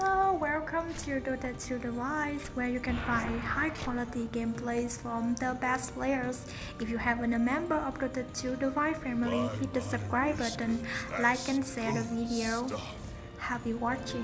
Hello, welcome to Dota 2 device where you can find high quality gameplays from the best players. If you haven't a member of Dota 2 device family, hit the subscribe button, like and share the video. Happy watching.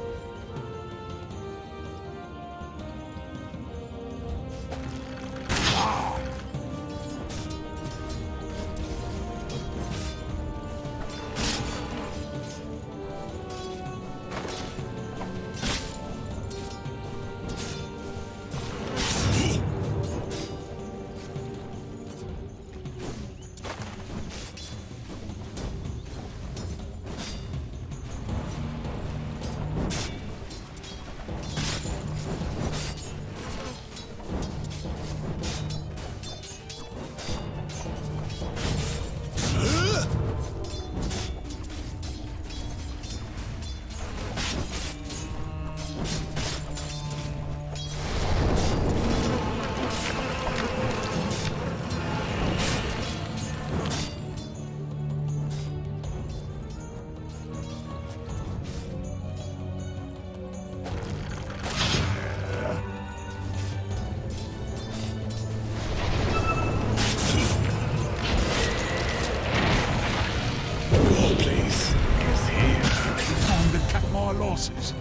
Losses.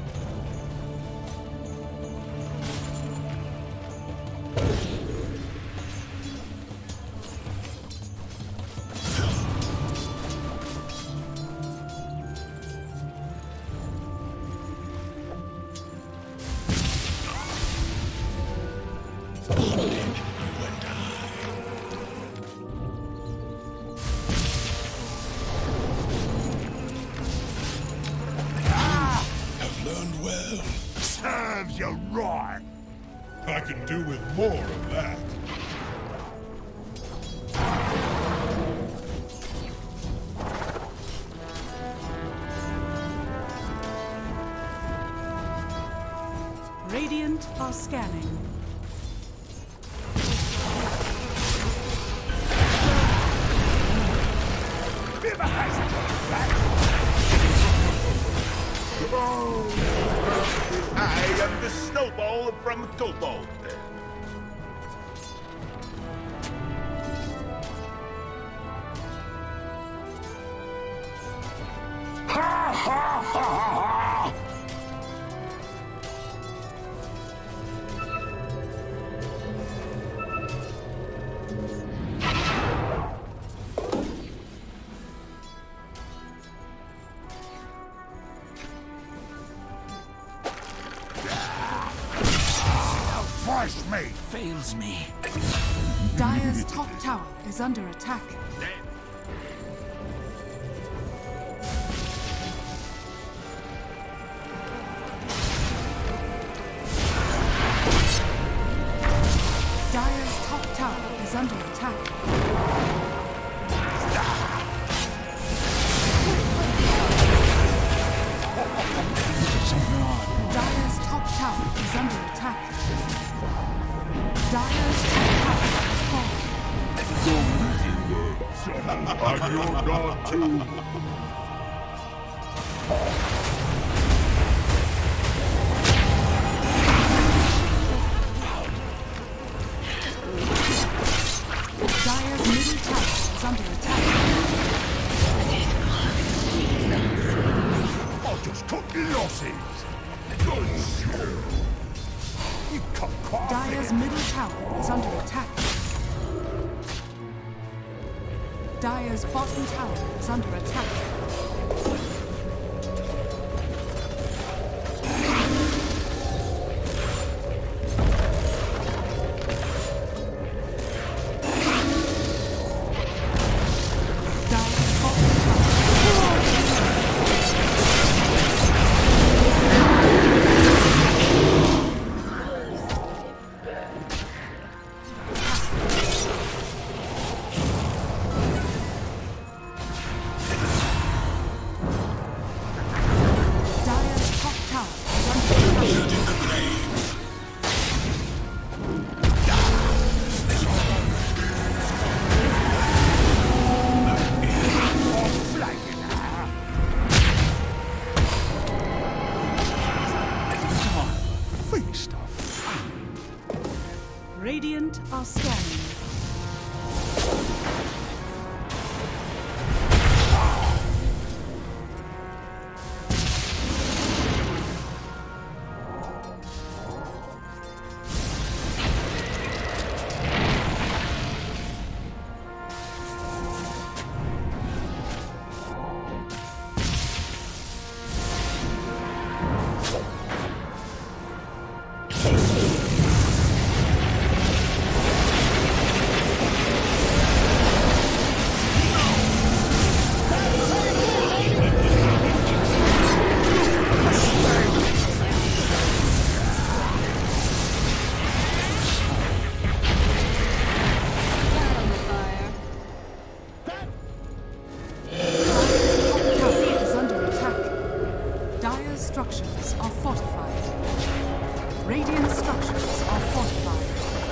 Serves you right. I can do with more of that. Radiant are scanning. Never has that. I am the snowball from Kobold. Ha ha ha ha! Me fails me. Dire's top tower is under attack. Dire's top tower is under attack. Dire's top tower is under attack. Dire's top tower is falling. I'm your god too. Dire's middle tower is under attack. I'll just cut your losses. Good show. You cut quite. Dire's middle tower is under attack. Dire's bottom tower is under attack. structures are fortified. Radiant structures are fortified.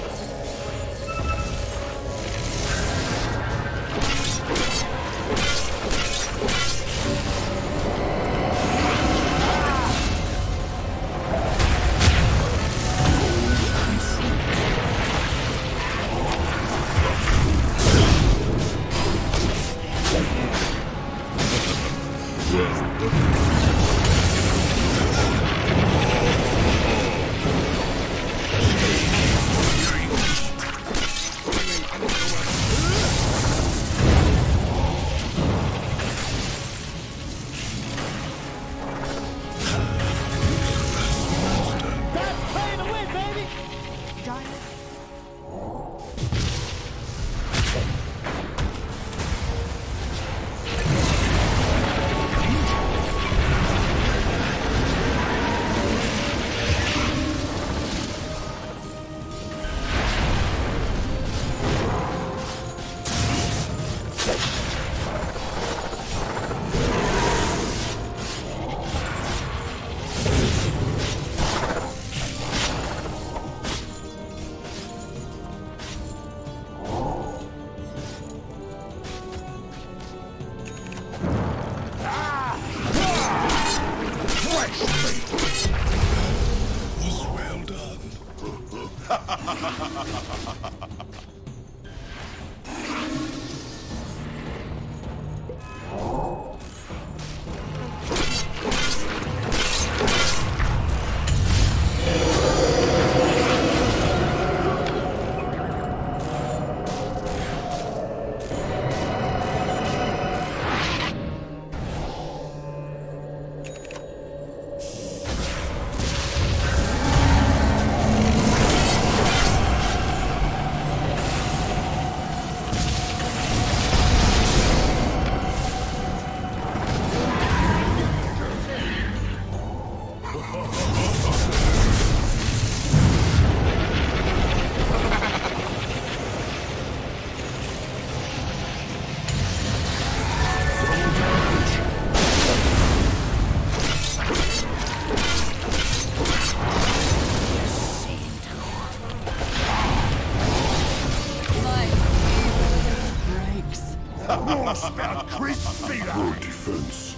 Poor defense.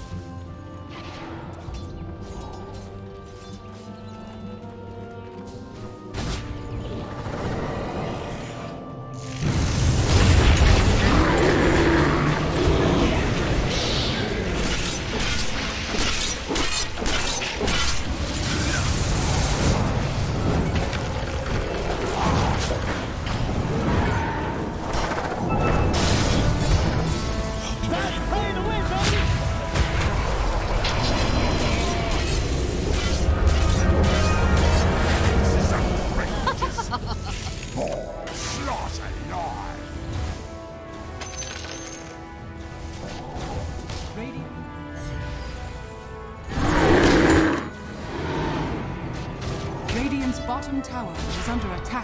Radiant's bottom tower is under attack.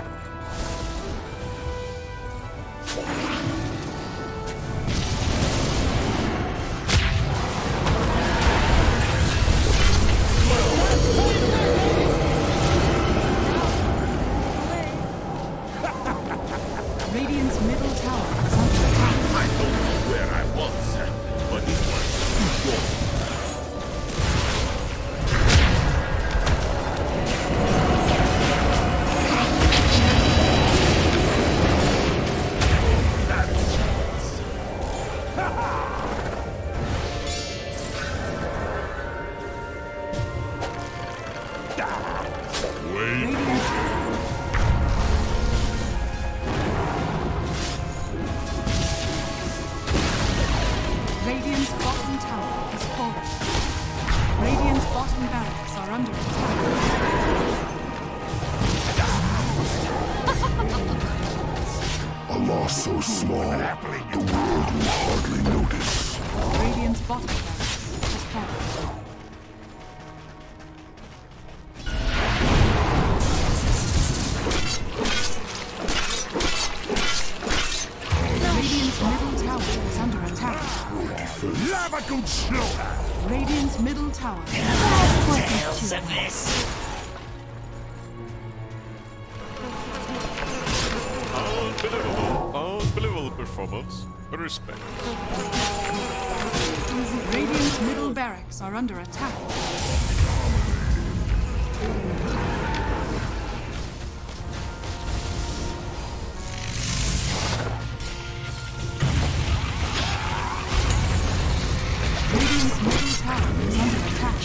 Radiant's middle tower is under attack. I don't know where I was, but it was too short. Radiant's bottom tower is falling. Radiant's bottom barracks are under attack. A loss so small, the world will hardly notice. Radiant's bottom barracks has fallen. Radiant's middle tower is under attack. Poor defense. Have a good slaughter! Radiant's middle tower. Unbelievable performance. Respect. Radiant's middle barracks are under attack. Radiant's middle tower is under attack.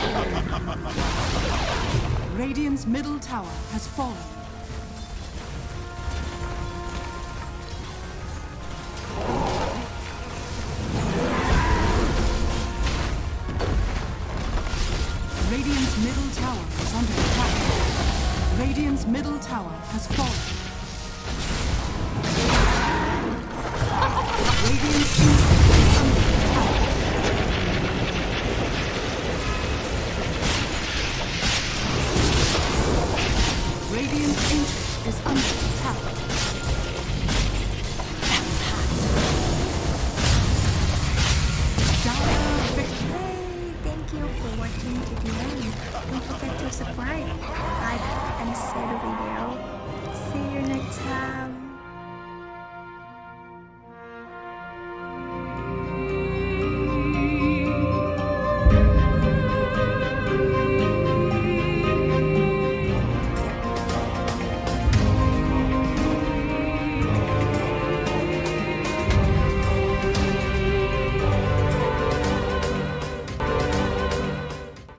Radiant's middle tower has fallen. Radiant's middle tower is under attack. Radiant's middle tower has fallen. Radiant's